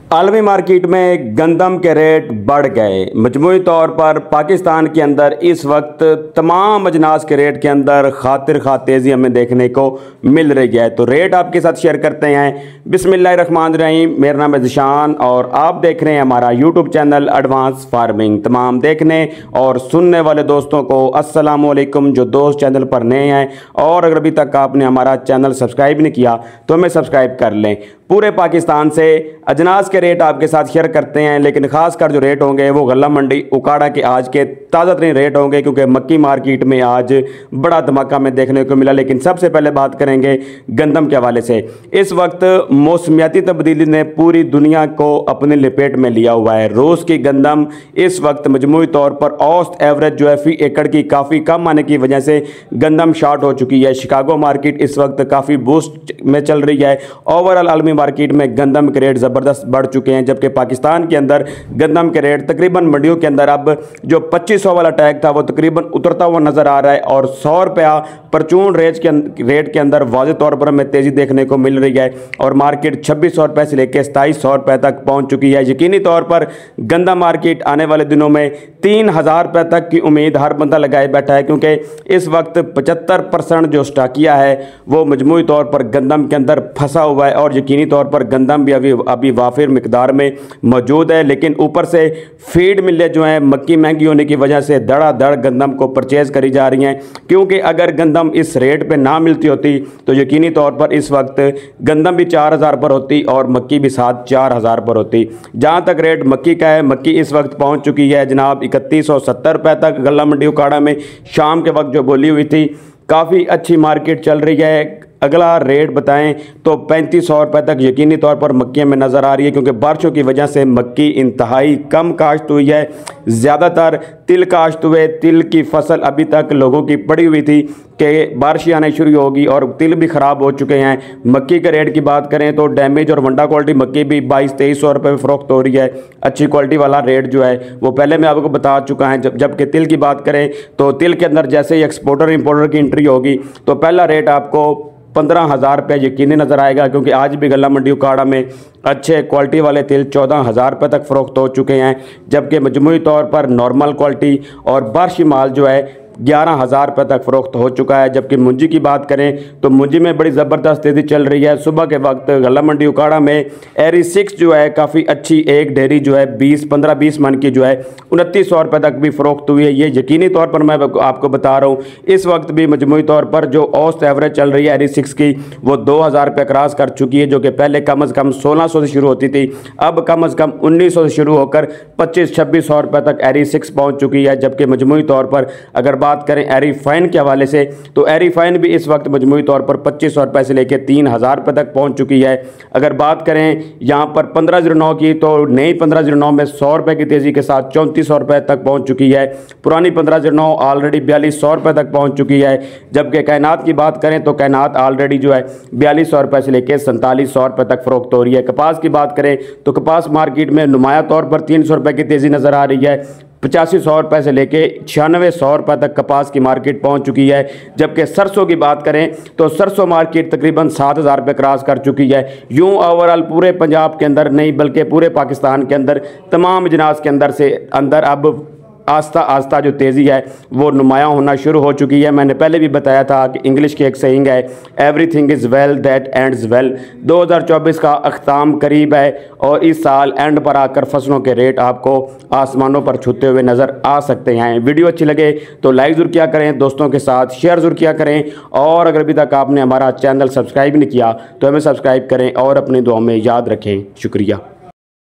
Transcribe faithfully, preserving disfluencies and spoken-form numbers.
आलमी मार्केट में गंदम के रेट बढ़ गए। मजमूई तौर पर पाकिस्तान के अंदर इस वक्त तमाम अजनास के रेट के अंदर खातिर खा तेज़ी हमें देखने को मिल रही है। तो रेट आपके साथ शेयर करते हैं। बिस्मिल्लाहिर्रहमानिर्रहीम। मेरा नाम है ज़िशान और आप देख रहे हैं हमारा यूट्यूब चैनल एडवांस फार्मिंग। तमाम देखने और सुनने वाले दोस्तों को अस्सलामु अलैकुम। जो दोस्त चैनल पर नए हैं और अगर अभी तक आपने हमारा चैनल सब्सक्राइब नहीं किया तो हमें सब्सक्राइब कर लें। पूरे पाकिस्तान से अजनास के रेट आपके साथ शेयर करते हैं, लेकिन खासकर जो रेट होंगे वो गल्ला मंडी उकाड़ा के आज के ताज़ा तरीन रेट होंगे, क्योंकि मक्की मार्केट में आज बड़ा धमाका हमें देखने को मिला। लेकिन सबसे पहले बात करेंगे गंदम के हवाले से। इस वक्त मौसमियाती तब्दीली ने पूरी दुनिया को अपने लपेट में लिया हुआ है। रूस की गंदम इस वक्त मजमूई तौर पर औसत एवरेज जो है फी एकड़ की काफ़ी कम आने की वजह से गंदम शार्ट हो चुकी है। शिकागो मार्केट इस वक्त काफ़ी बूस्ट में चल रही है। ओवरऑल आलमी मार्केट में गंदम के रेट ज़बरदस्त बढ़ चुके हैं, जबकि पाकिस्तान के अंदर गंदम के रेट तकरीबन मंडियों के अंदर अब जो पच्चीस सौ वाला टैग था वो तकरीबन उतरता हुआ नजर आ रहा है और सौ रुपया परचून रेट के रेट के अंदर वाज़ेह तौर पर हमें तेज़ी देखने को मिल रही है और मार्केट छब्बीस सौ रुपये से लेकर सताईस सौ रुपये तक पहुंच चुकी है। यकीनी तौर पर गंदम मार्केट आने वाले दिनों में तीन हज़ार रुपये तक की उम्मीद हर बंदा लगाए बैठा है, क्योंकि इस वक्त पचहत्तर परसेंट जो स्टाकिया है वो मजमूई तौर पर गंदम के अंदर फंसा हुआ है और यकीनी तौर पर गंदम भी अभी अभी वाफिर मिकदार में मौजूद है। लेकिन ऊपर से फीड मिलें जो हैं मक्की महंगी होने की वजह से धड़ाधड़ गंदम को परचेज़ करी जा रही हैं, क्योंकि अगर गंदम इस रेट पे ना मिलती होती तो यकीनी तौर पर इस वक्त गंदम भी चार हज़ार पर होती और मक्की भी साथ चार हज़ार पर होती। जहाँ तक रेट मक्की का है, मक्की इस वक्त पहुँच चुकी है जनाब इकतीस सौ सत्तर रुपये तक। गल्ला मंडी उकाड़ा में शाम के वक्त जो बोली हुई थी काफ़ी अच्छी मार्केट चल रही है। अगला रेट बताएं तो पैंतीस सौ रुपये तक यकीनी तौर पर मक्की में नज़र आ रही है, क्योंकि बारिशों की वजह से मक्की इंतहाई कम काश्त हुई है। ज़्यादातर तिल काश्त हुए। तिल की फसल अभी तक लोगों की पड़ी हुई थी कि बारिश आने शुरू होगी और तिल भी ख़राब हो चुके हैं। मक्की के रेट की बात करें तो डैमेज और वंडा क्वालिटी मक्की भी बाईस तेईस सौ रुपये में फ़रोख्त हो रही है। अच्छी क्वालिटी वाला रेट जो है वो पहले मैं आपको बता चुका है। जब जबकि तिल की बात करें तो तिल के अंदर जैसे ही एक्सपोर्टर इंपोर्टर की एंट्री होगी तो पहला रेट आपको पंद्रह हज़ार रुपये यकीनी नज़र आएगा, क्योंकि आज भी गल्ला मंडी उकाड़ा में अच्छे क्वालिटी वाले तिल चौदह हज़ार रुपये तक फ़रोख्त हो चुके हैं, जबकि मजमूई तौर पर नॉर्मल क्वालिटी और बारिशी माल जो है ग्यारह हज़ार रुपये तक फ़रोख्त हो चुका है। जबकि मुंजी की बात करें तो मुंजी में बड़ी ज़बरदस्त तेज़ी चल रही है। सुबह के वक्त गल्ला मंडी उकाड़ा में एरी सिक्स जो है काफ़ी अच्छी एक ढेरी जो है बीस पंद्रह बीस मन की जो है उनतीस सौ रुपये तक भी फ़रोख्त हुई है। ये यकीनी तौर पर मैं आपको बता रहा हूँ। इस वक्त भी मजमूई तौर पर जो औसत एवरेज चल रही है एरी सिक्स की वो दो हज़ार रुपये क्रॉस कर चुकी है, जो कि पहले कम अज़ कम सोलह सौ से शुरू होती थी, अब कम अज़ कम उन्नीस सौ से शुरू होकर पच्चीस छब्बीस सौ रुपये तक एरी सिक्स पहुँच चुकी है। जबकि मजमूई तौर पर अगर बात करें एरी फाइन के हवाले से तो एरी फाइन भी इस वक्त मजमूई तौर पर पच्चीस सौ रुपये से लेकर तीन हज़ार रुपये तक पहुंच चुकी है। अगर बात करें यहाँ पर पंद्रह जीरो नौ की तो नई पंद्रह जीरो नौ में सौ रुपये की तेज़ी के साथ चौंतीस सौ रुपये तक पहुंच चुकी है। पुरानी पंद्रह जीरो नौ ऑलरेडी बयालीस सौ रुपये तक पहुंच चुकी है। जबकि कायनात की बात करें तो कायनात ऑलरेडी जो है बयालीस सौ रुपये से लेकर सैंतालीस सौ रुपये तक फ़रोख्त हो रही है। कपास की बात करें तो कपास मार्केट में नुमाया तौर पर तीन सौ रुपये की तेज़ी नज़र आ रही है। पचासी सौ रुपये से लेके छियानवे सौ रुपये तक कपास की मार्केट पहुंच चुकी है। जबकि सरसों की बात करें तो सरसों मार्केट तकरीबन सात हज़ार रुपये क्रॉस कर चुकी है। यूं ओवरऑल पूरे पंजाब के अंदर नहीं बल्कि पूरे पाकिस्तान के अंदर तमाम अजनास के अंदर से अंदर अब आस्ता आस्ता जो तेज़ी है वो नुमाया होना शुरू हो चुकी है। मैंने पहले भी बताया था कि इंग्लिश की एक सेइंग है, everything is well that ends well. दो हज़ार चौबीस का अख्ताम करीब है और इस साल एंड पर आकर फसलों के रेट आपको आसमानों पर छूते हुए नज़र आ सकते हैं। वीडियो अच्छी लगे तो लाइक ज़रूर किया करें, दोस्तों के साथ शेयर ज़रूर किया करें और अगर अभी तक आपने हमारा चैनल सब्सक्राइब नहीं किया तो हमें सब्सक्राइब करें और अपनी दुआ में याद रखें। शुक्रिया।